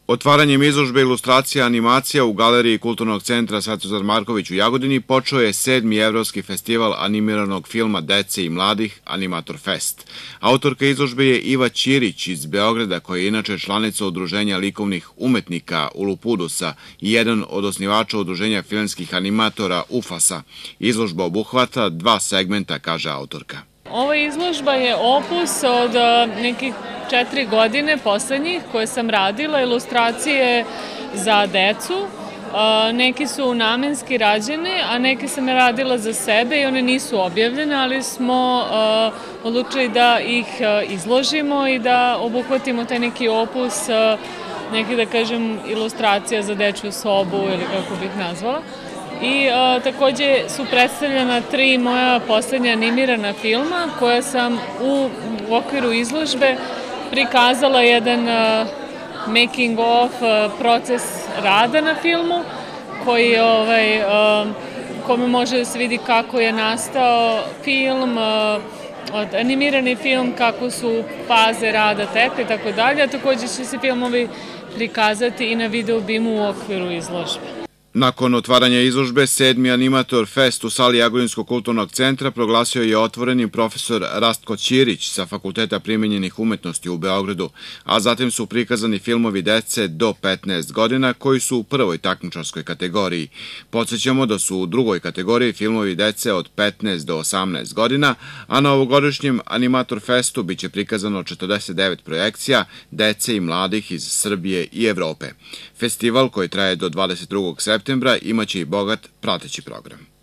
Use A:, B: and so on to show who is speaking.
A: Otvaranjem izložbe ilustracija animacija u Galeriji Kulturnog centra Svetozar Marković u Jagodini počeo je 7. Evropski festival animiranog filma dece i mladih Animator Fest. Autorka izložbe je Iva Ćirić iz Beograda, koja je inače članica Udruženja likovnih umetnika Ulupudusa i jedan od osnivača Udruženja filmskih animatora UFAS-a. Izložba obuhvata 2 segmenta, kaže autorka.
B: Ova izložba je opus od nekih 4 godine poslednjih koje sam radila, ilustracije za decu. Neki su namenski rađene, a neke sam radila za sebe i one nisu objavljene, ali smo odlučili da ih izložimo i da obuhvatimo taj neki opus, neki da kažem ilustracija za dečju sobu ili kako bih nazvala. I takođe su predstavljena 3 moja poslednja animirana filma koja sam u okviru izložbe prikazala jedan making of proces rada na filmu kome može da se vidi kako je nastao film, animirani film, kako su faze rada tekle i tako dalje, a takođe će se filmovi prikazati i na video bimu u okviru izložbe.
A: Nakon otvaranja izložbe, 7. Animator Fest u sali Jagodinskog kulturnog centra proglasio je otvorenim profesor Rastko Ćirić sa Fakulteta primenjenih umetnosti u Beogradu, a zatim su prikazani filmovi dece do 15 godina koji su u prvoj takmičarskoj kategoriji. Podsećamo da su u drugoj kategoriji filmovi dece od 15 do 18 godina, a na ovogodišnjem Animator Festu biće prikazano 49 projekcija dece i mladih iz Srbije i Evrope. Festival koji traje do 22. septembra imaće i bogat prateći program.